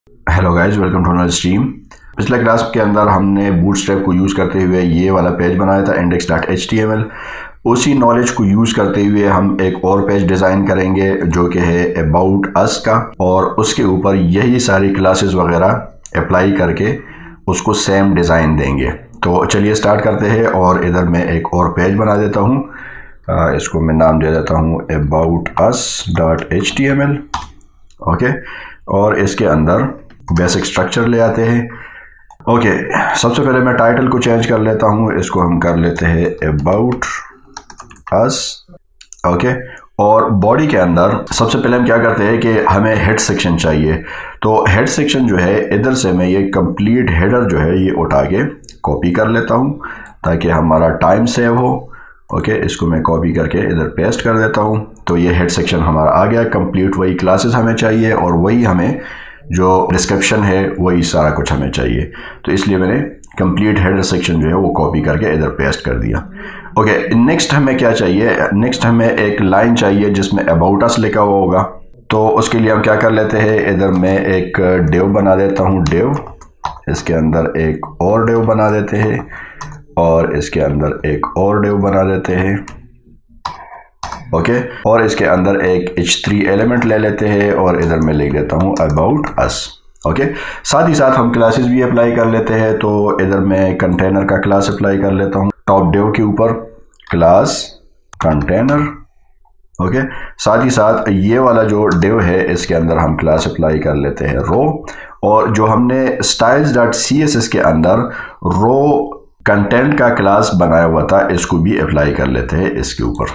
Hello guys, welcome to another stream. पिछले class के अंदर हमने बूटस्ट्रैप को यूज़ करते हुए ये वाला पेज बनाया था index.html। उसी नॉलेज को यूज़ करते हुए हम एक और पेज डिज़ाइन करेंगे जो कि है अबाउट अस का, और उसके ऊपर यही सारी क्लासेस वगैरह अप्लाई करके उसको सेम डिज़ाइन देंगे। तो चलिए स्टार्ट करते हैं। और इधर मैं एक और पेज बना देता हूँ, इसको मैं नाम दे देता हूँ aboutus.html। ओके, और इसके अंदर बेसिक स्ट्रक्चर ले आते हैं। ओके, सबसे पहले मैं टाइटल को चेंज कर लेता हूँ, इसको हम कर लेते हैं अबाउट अस। ओके, और बॉडी के अंदर सबसे पहले हम क्या करते हैं कि हमें हेड सेक्शन चाहिए। तो हेड सेक्शन जो है, इधर से मैं ये कंप्लीट हेडर जो है ये उठा के कॉपी कर लेता हूँ ताकि हमारा टाइम सेव हो। ओके, इसको मैं कॉपी करके इधर पेस्ट कर देता हूँ। तो ये हेड सेक्शन हमारा आ गया कंप्लीट। वही क्लासेस हमें चाहिए और वही हमें जो डिस्क्रिप्शन है वही सारा कुछ हमें चाहिए। तो इसलिए मैंने कंप्लीट हेडर सेक्शन जो है वो कॉपी करके इधर पेस्ट कर दिया। ओके, नेक्स्ट हमें क्या चाहिए? नेक्स्ट हमें एक लाइन चाहिए जिसमें अबाउट अस लिखा हुआ होगा। तो उसके लिए हम क्या कर लेते हैं, इधर मैं एक डिव बना देता हूँ, डिव। इसके अंदर एक और डिव बना देते हैं और इसके अंदर एक और डिव बना देते हैं। ओके, और इसके अंदर एक h3 एलिमेंट ले लेते हैं और इधर मैं लिख देता हूँ अबाउट अस। ओके, साथ ही साथ हम क्लासेस भी अप्लाई कर लेते हैं। तो इधर मैं कंटेनर का क्लास अप्लाई कर लेता हूँ टॉप डिव के ऊपर, क्लास कंटेनर। ओके, साथ ही साथ ये वाला जो डिव है इसके अंदर हम क्लास अप्लाई कर लेते हैं रो। और जो हमने styles.css के अंदर रो कंटेंट का क्लास बनाया हुआ था, इसको भी अप्लाई कर लेते हैं इसके ऊपर,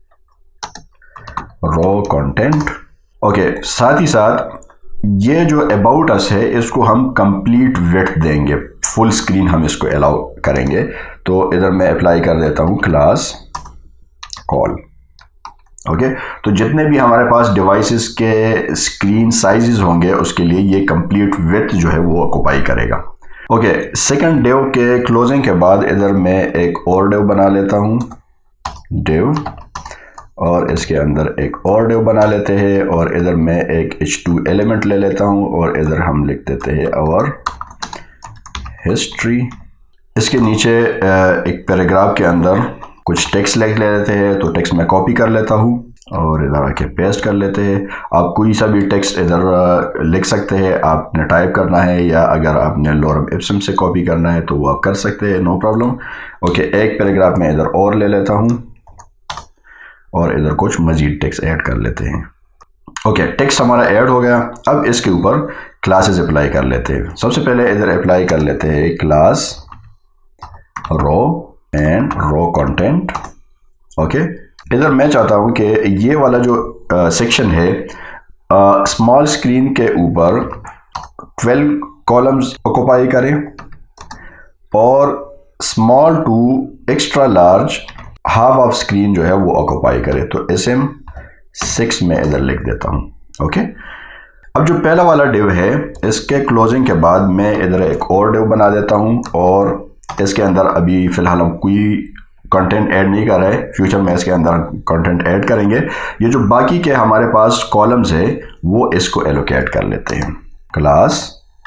रो कंटेंट। ओके, साथ ही साथ ये जो अबाउट अस है इसको हम कंप्लीट विड्थ देंगे, फुल स्क्रीन हम इसको अलाउ करेंगे। तो इधर मैं अप्लाई कर देता हूँ क्लास कॉल। ओके, तो जितने भी हमारे पास डिवाइसेस के स्क्रीन साइजेस होंगे उसके लिए ये कंप्लीट विड्थ जो है वो ऑक्युपाई करेगा। ओके, सेकंड डिव के क्लोजिंग के बाद इधर मैं एक और डिव बना लेता हूँ, डिव, और इसके अंदर एक और डिव बना लेते हैं और इधर मैं एक h2 एलिमेंट ले लेता हूँ और इधर हम लिख देते हैं और हिस्ट्री। इसके नीचे एक पैराग्राफ के अंदर कुछ टेक्स्ट लिख लेते हैं। तो टेक्स्ट मैं कॉपी कर लेता हूँ और इधर आके पेस्ट कर लेते हैं। आप कोई सा भी टेक्स्ट इधर लिख सकते हैं, आपने टाइप करना है या अगर आपने लोरम इप्सम से कॉपी करना है तो वो आप कर सकते हैं, नो प्रॉब्लम। ओके, एक पैराग्राफ में इधर और ले लेता हूँ और इधर कुछ मजीद टेक्स्ट ऐड कर लेते हैं। ओके, टेक्स्ट हमारा ऐड हो गया। अब इसके ऊपर क्लासेस अप्लाई कर लेते हैं। सबसे पहले इधर अप्लाई कर लेते हैं class row and row content. Okay, इधर मैं चाहता हूं कि ये वाला जो सेक्शन है स्मॉल स्क्रीन के ऊपर 12 कॉलम्स ऑक्युपाई करें और small to extra large half of screen जो है वो ऑक्युपाई करे। तो SM6 में इधर लिख देता हूं। ओके, अब जो पहला वाला डिव है इसके क्लोजिंग के बाद मैं इधर एक और डिव बना देता हूं और इसके अंदर अभी फ़िलहाल हम कोई कंटेंट ऐड नहीं कर रहे, फ्यूचर में इसके अंदर कंटेंट ऐड करेंगे। ये जो बाकी के हमारे पास कॉलम्स है वो इसको एलोकेट कर लेते हैं, क्लास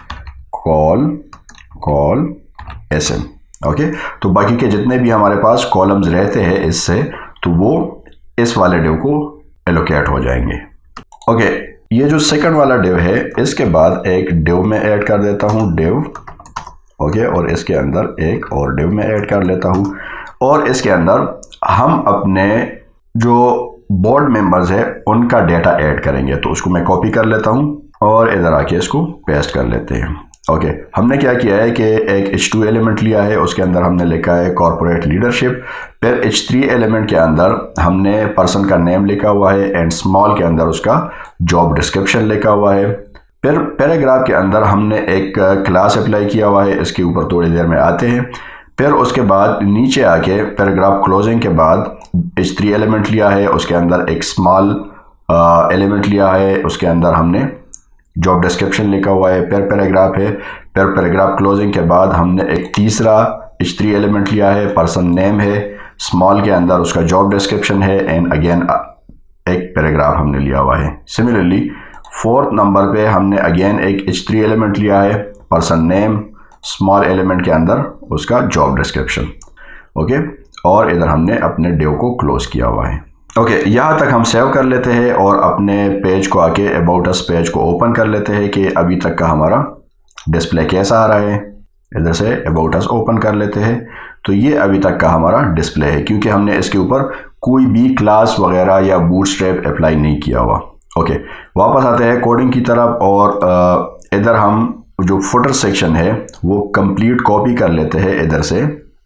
कॉल SM। ओके, तो बाकी के जितने भी हमारे पास कॉलम्स रहते हैं इससे, तो वो इस वाले डिव को एलोकेट हो जाएंगे। ओके, ये जो सेकंड वाला डिव है इसके बाद एक डिव में ऐड कर देता हूँ, डिव। ओके, और इसके अंदर एक और डिव में ऐड कर लेता हूँ और इसके अंदर हम अपने जो बोर्ड मेंबर्स है उनका डेटा ऐड करेंगे। तो उसको मैं कॉपी कर लेता हूँ और इधर आके इसको पेस्ट कर लेते हैं। ओके, हमने क्या किया है कि एक h2 एलिमेंट लिया है, उसके अंदर हमने लिखा है कॉर्पोरेट लीडरशिप। फिर h3 एलिमेंट के अंदर हमने पर्सन का नेम लिखा हुआ है एंड स्मॉल के अंदर उसका जॉब डिस्क्रिप्शन लिखा हुआ है। फिर पैराग्राफ के अंदर हमने एक क्लास अप्लाई किया हुआ है, इसके ऊपर थोड़ी देर में आते हैं। फिर उसके बाद नीचे आके पैराग्राफ क्लोजिंग के बाद h3 एलिमेंट लिया है, उसके अंदर एक स्मॉल एलिमेंट लिया है, उसके अंदर हमने जॉब डिस्क्रिप्शन लिखा हुआ है। फिर पैराग्राफ है, फिर पैराग्राफ क्लोजिंग के बाद हमने एक तीसरा h3 एलिमेंट लिया है, पर्सन नेम है, स्मॉल के अंदर उसका जॉब डिस्क्रिप्शन है एंड अगेन एक पैराग्राफ हमने लिया हुआ है। सिमिलरली 4th नंबर पे हमने अगेन एक H3 एलिमेंट लिया है, पर्सन नेम, स्मॉल एलिमेंट के अंदर उसका जॉब डिस्क्रिप्शन। ओके, और इधर हमने अपने डिव को क्लोज किया हुआ है। ओके, यहाँ तक हम सेव कर लेते हैं और अपने पेज को आके अबाउट अस पेज को ओपन कर लेते हैं कि अभी तक का हमारा डिस्प्ले कैसा आ रहा है। इधर से अबाउट अस ओपन कर लेते हैं तो ये अभी तक का हमारा डिस्प्ले है, क्योंकि हमने इसके ऊपर कोई भी क्लास वगैरह या बूटस्ट्रैप अप्लाई नहीं किया हुआ। ओके, वापस आते हैं कोडिंग की तरफ और इधर हम जो फुटर सेक्शन है वो कंप्लीट कॉपी कर लेते हैं इधर से।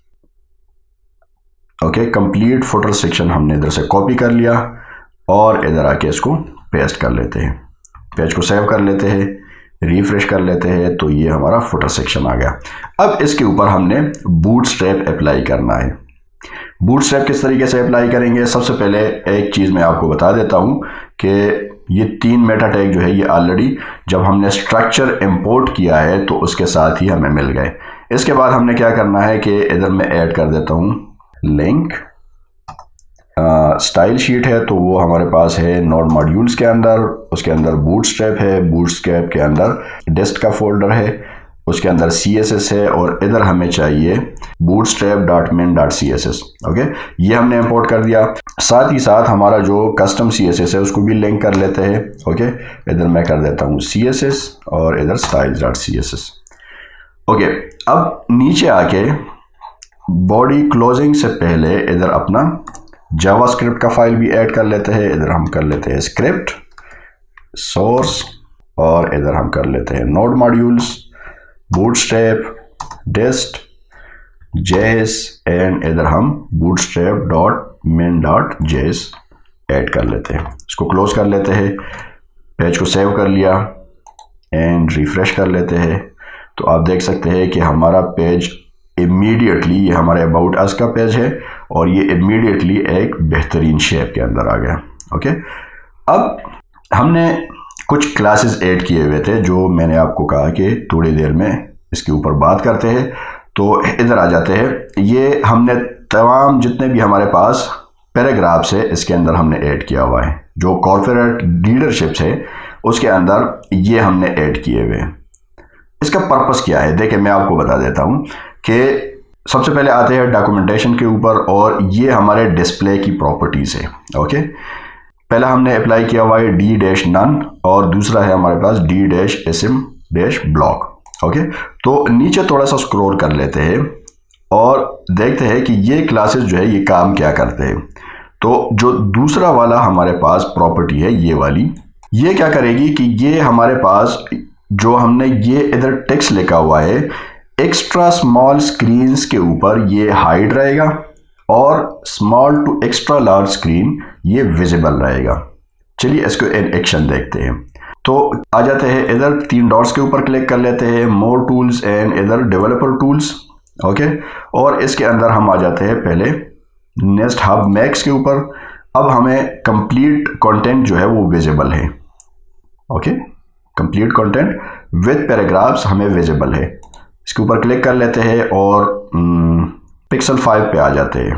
ओके, कंप्लीट फुटर सेक्शन हमने इधर से कॉपी कर लिया और इधर आके इसको पेस्ट कर लेते हैं। पेज को सेव कर लेते हैं, रिफ्रेश कर लेते हैं तो ये हमारा फुटर सेक्शन आ गया। अब इसके ऊपर हमने बूटस्ट्रैप अप्लाई करना है। बूटस्ट्रैप किस तरीके से अप्लाई करेंगे? सबसे पहले एक चीज़ मैं आपको बता देता हूँ कि ये 3 मेटा टैग जो है ये ऑलरेडी जब हमने स्ट्रक्चर इंपोर्ट किया है तो उसके साथ ही हमें मिल गए। इसके बाद हमने क्या करना है कि इधर मैं ऐड कर देता हूँ लिंक। स्टाइल शीट है तो वो हमारे पास है नोड मॉड्यूल्स के अंदर, उसके अंदर बूटस्ट्रैप है, बूटस्ट्रैप के अंदर डिस्ट का फोल्डर है, उसके अंदर CSS है और इधर हमें चाहिए bootstrap.min.css। ओके, ये हमने इंपोर्ट कर दिया। साथ ही साथ हमारा जो कस्टम CSS है उसको भी लिंक कर लेते हैं। ओके, इधर मैं कर देता हूँ CSS और इधर styles.css। ओके, अब नीचे आके बॉडी क्लोजिंग से पहले इधर अपना जावास्क्रिप्ट का फाइल भी ऐड कर लेते हैं। इधर हम कर लेते हैं स्क्रिप्ट सोर्स और इधर हम कर लेते हैं node modules, Bootstrap, dist, JS and इधर हम bootstrap.min.js ऐड कर लेते हैं। इसको क्लोज कर लेते हैं, पेज को सेव कर लिया एंड रिफ्रेश कर लेते हैं तो आप देख सकते हैं कि हमारा पेज इमीडिएटली, ये हमारे अबाउट अस का पेज है और ये इमीडिएटली एक बेहतरीन शेप के अंदर आ गया। ओके, अब हमने कुछ क्लासेस ऐड किए हुए थे जो मैंने आपको कहा कि थोड़ी देर में इसके ऊपर बात करते हैं। तो इधर आ जाते हैं। ये हमने तमाम जितने भी हमारे पास पैराग्राफ्स है इसके अंदर हमने ऐड किया हुआ है। जो कॉर्पोरेट लीडरशिप्स है उसके अंदर ये हमने ऐड किए हुए हैं। इसका पर्पस क्या है देखिए, मैं आपको बता देता हूँ कि सबसे पहले आते हैं डॉक्यूमेंटेशन के ऊपर और ये हमारे डिस्प्ले की प्रॉपर्टीज़ है। ओके, पहला हमने अप्लाई किया हुआ है d-none और दूसरा है हमारे पास d-asim-block। ओके, तो नीचे थोड़ा सा स्क्रॉल कर लेते हैं और देखते हैं कि ये क्लासेस जो है ये काम क्या करते हैं। तो जो दूसरा वाला हमारे पास प्रॉपर्टी है ये वाली, ये क्या करेगी कि ये हमारे पास जो हमने ये इधर टेक्स्ट लिखा हुआ है एक्स्ट्रा स्मॉल स्क्रीन्स के ऊपर ये हाइड रहेगा और small to extra large screen ये विजिबल रहेगा। चलिए इसको इन एक्शन देखते हैं। तो आ जाते हैं इधर 3 डॉट्स के ऊपर क्लिक कर लेते हैं, मोर टूल्स एंड इधर डेवलपर टूल्स। ओके, और इसके अंदर हम आ जाते हैं पहले नेस्ट हब मैक्स के ऊपर। अब हमें कंप्लीट कंटेंट जो है वो विजिबल है। Okay, complete content with paragraphs हमें विजिबल है। इसके ऊपर क्लिक कर लेते हैं और पिक्सल 5 पे आ जाते हैं।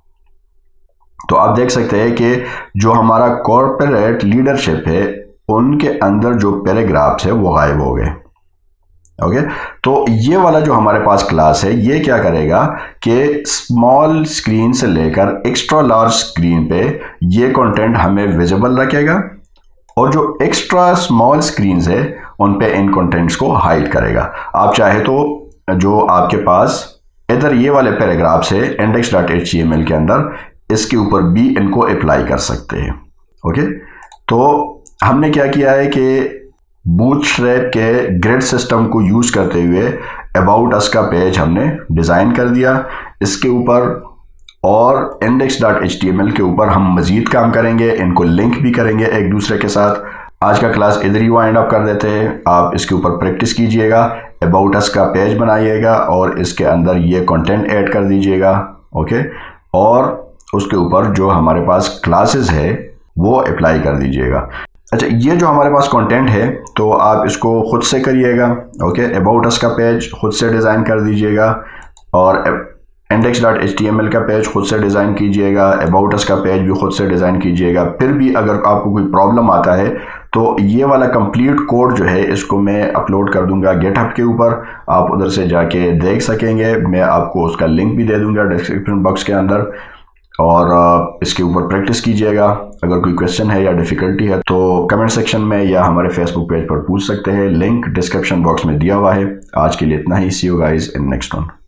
तो आप देख सकते हैं कि जो हमारा कॉर्पोरेट लीडरशिप है उनके अंदर जो पैराग्राफ्स है वो गायब हो गए। ओके, तो ये वाला जो हमारे पास क्लास है ये क्या करेगा कि स्मॉल स्क्रीन से लेकर एक्स्ट्रा लार्ज स्क्रीन पे ये कंटेंट हमें विजिबल रखेगा और जो एक्स्ट्रा स्मॉल स्क्रीन्स है उन पे इन कंटेंट्स को हाइड करेगा। आप चाहे तो जो आपके पास इधर ये वाले पैराग्राफ्स है index.html के अंदर इसके ऊपर भी इनको अप्लाई कर सकते हैं। ओके, तो हमने क्या किया है कि बूटस्ट्रैप के ग्रिड सिस्टम को यूज़ करते हुए अबाउट अस का पेज हमने डिज़ाइन कर दिया। इसके ऊपर और index.html के ऊपर हम मज़ीद काम करेंगे, इनको लिंक भी करेंगे एक दूसरे के साथ। आज का क्लास इधर ही वाइंड अप कर देते हैं। आप इसके ऊपर प्रैक्टिस कीजिएगा, अबाउट अस का पेज बनाइएगा और इसके अंदर ये कंटेंट ऐड कर दीजिएगा। ओके, और उसके ऊपर जो हमारे पास क्लासेस है वो अप्लाई कर दीजिएगा। अच्छा, ये जो हमारे पास कंटेंट है तो आप इसको खुद से करिएगा। ओके, अबाउट अस का पेज खुद से डिज़ाइन कर दीजिएगा और index.html का पेज खुद से डिज़ाइन कीजिएगा, अबाउट अस का पेज भी खुद से डिज़ाइन कीजिएगा। फिर भी अगर आपको कोई प्रॉब्लम आता है तो ये वाला कंप्लीट कोड जो है इसको मैं अपलोड कर दूंगा गिटहब के ऊपर, आप उधर से जाके देख सकेंगे। मैं आपको उसका लिंक भी दे दूंगा डिस्क्रिप्शन बॉक्स के अंदर, और इसके ऊपर प्रैक्टिस कीजिएगा। अगर कोई क्वेश्चन है या डिफ़िकल्टी है तो कमेंट सेक्शन में या हमारे फेसबुक पेज पर पूछ सकते हैं, लिंक डिस्क्रिप्शन बॉक्स में दिया हुआ है। आज के लिए इतना ही, see you guys in next one.